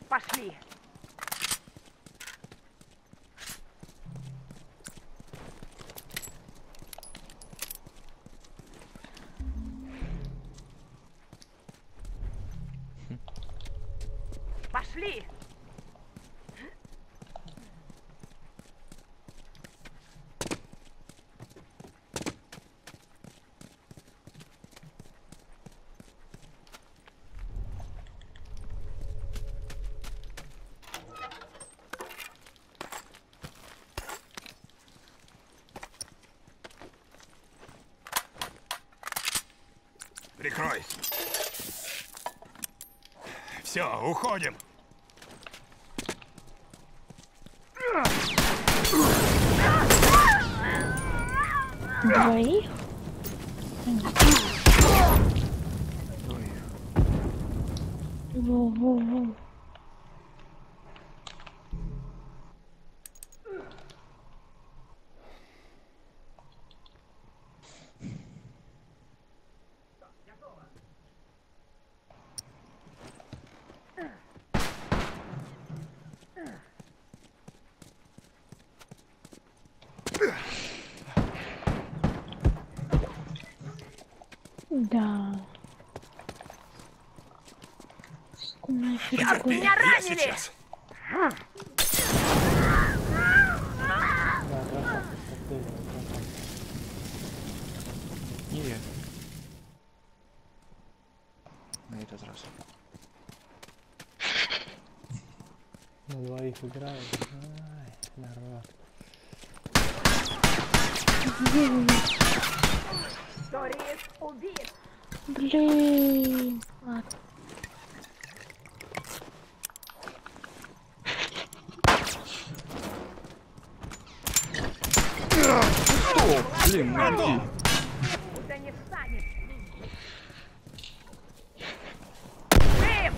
Пошли. Пошли. Прикрой. Все, уходим. Двоих? Во-во-во. Да. Потерпи, Меня я ранили! сейчас. Не. На этот раз. На двоих играют. Ай, народ. Торис убит. Блин. Ладно. Блин, Готов. Да не встанет. Жив!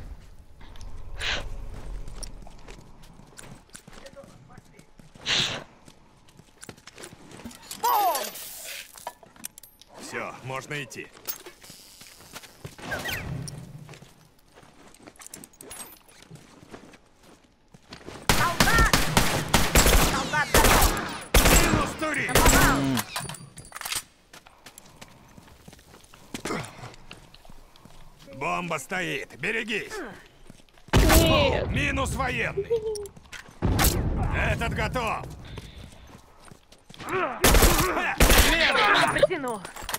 Бум! Все, можно идти. Солдат! Солдат готов! Минус тури. Бомба стоит. Берегись. Нет. Минус военный. Этот готов. Не потяну.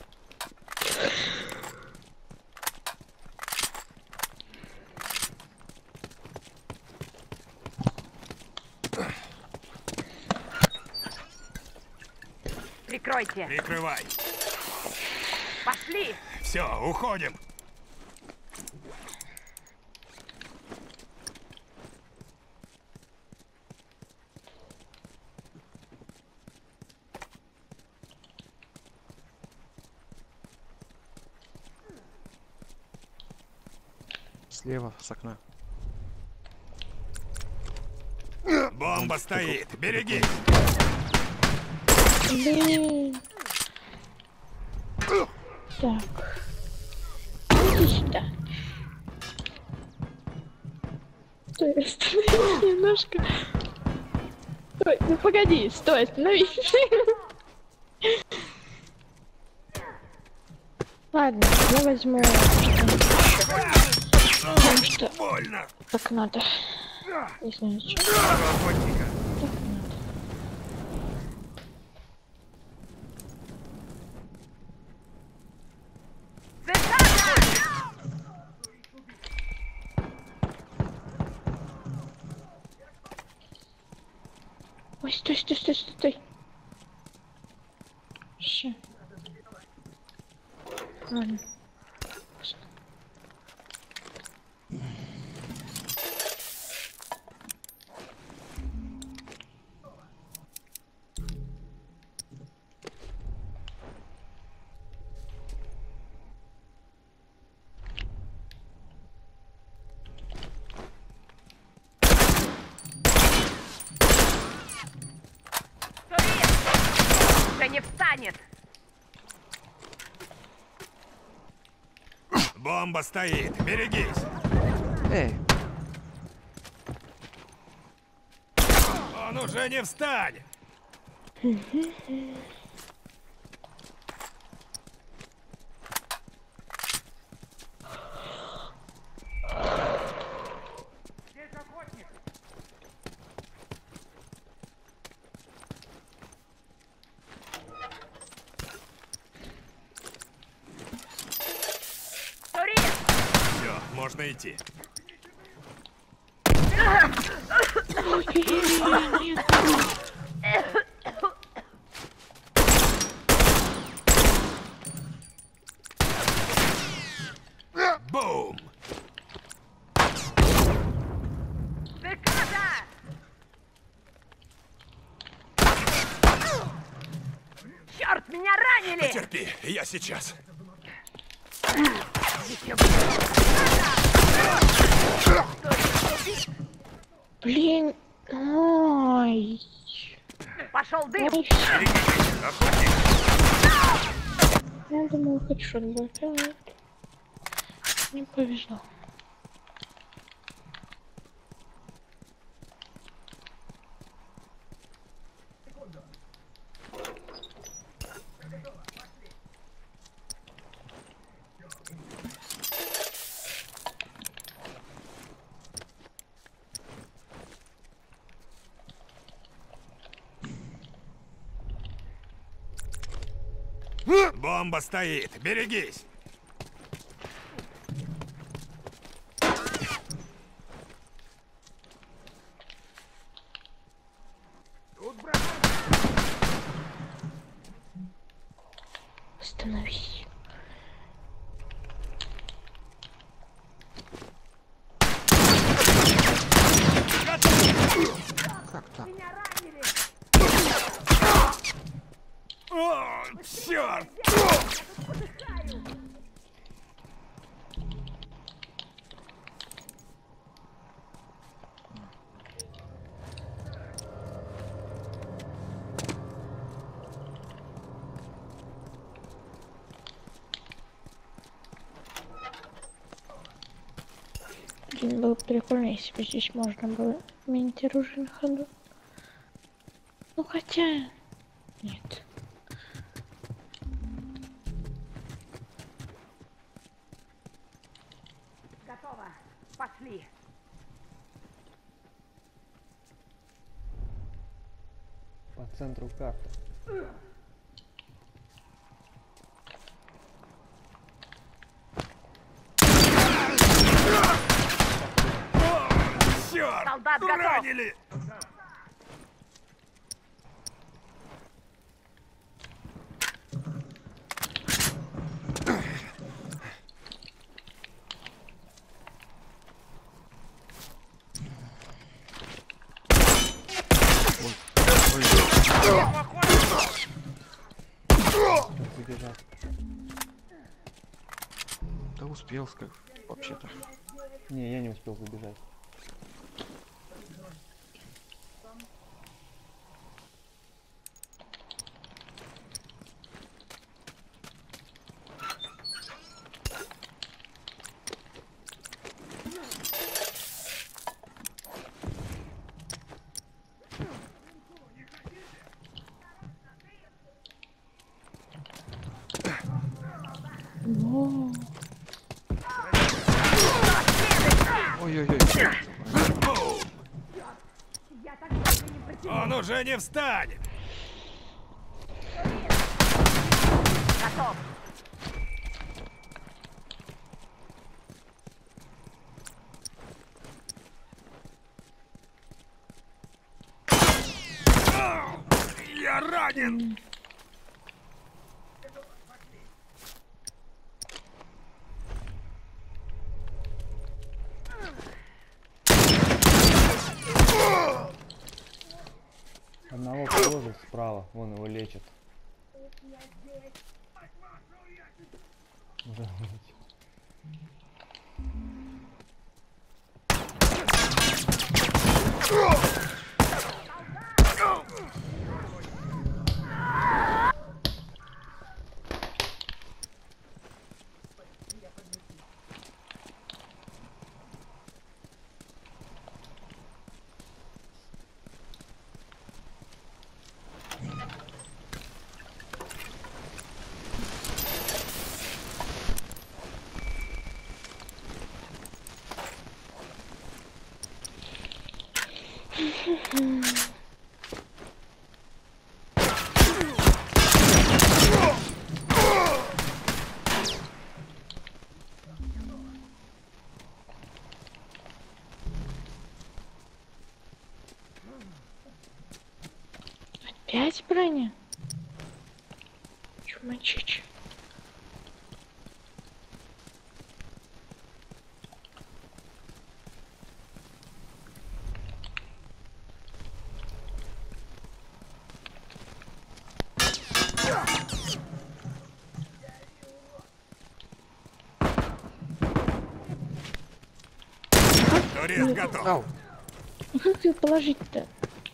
Прикройте. Прикрывай. Пошли. Все, уходим. слева с окна. Бомба стоит. Берегись. Блин. Так. Иди сюда. Стой, остановись немножко. Стой, ну погоди, стой, остановись. Ладно, я возьму потому что Больно. так надо. Не знаю, что. Охотника. Так надо. Ой, стой, стой, стой, стой, стой. Ща. Ладно. Уже не встанет. Бомба стоит. Берегись. Эй, Он уже не встанет. Турель! Все, можно идти. Бум! Декада! Черт, меня ранили! Терпи, я сейчас. Блин. Ой. Пошел дым! Ой, Охотник! я думал, хедшот будет. А нет. Не повезло. Бомба стоит, берегись! Остановись. Как так? О, черт! Блин, было бы прикольно, если бы здесь можно было менять оружие на ходу. Ну хотя... Нет. Готово. Пошли. По центру карты. Черт! Солдат готов. Ранили! Как забежать? Да успел, как вообще-то. Не, я не успел забежать. Во. Ой-ой-ой. Бум! Он уже не встанет! Готов. Я ранен! Одного положит справа, вон его лечат. Уже вылечил. Опять броня? Чумачич. Турист готов. Ау! Ну как ее положить-то?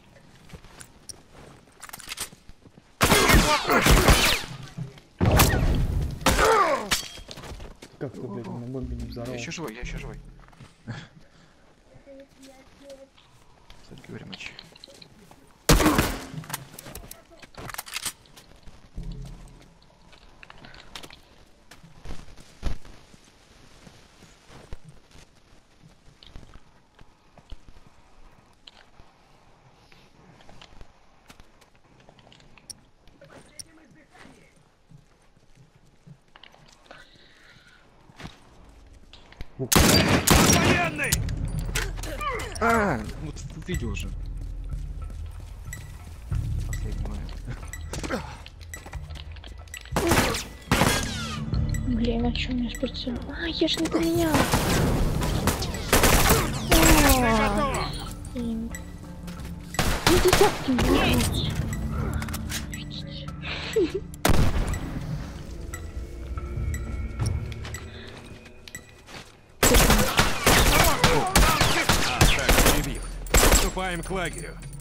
Как ты, блядь, на бомбе не Я взорвал? еще живой, я еще живой. Thank you very much. Военный! А, вот видел же. Последний момент. Блин, а что у меня сприцел? А, я ж не поменяла. Готово! Блин. Ну десятки вернуть. Видите? Так, перебив. Приступаем к лагерю.